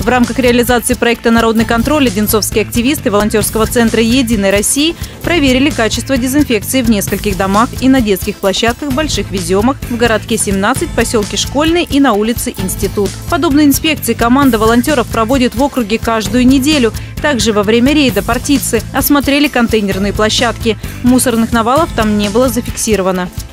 В рамках реализации проекта «Народный контроль» одинцовские активисты волонтерского центра «Единой России» проверили качество дезинфекции в нескольких домах и на детских площадках в Больших Веземах, в городке 17, поселке Школьный и на улице Институт. Подобные инспекции команда волонтеров проводит в округе каждую неделю. Также во время рейда партийцы осмотрели контейнерные площадки. Мусорных навалов там не было зафиксировано.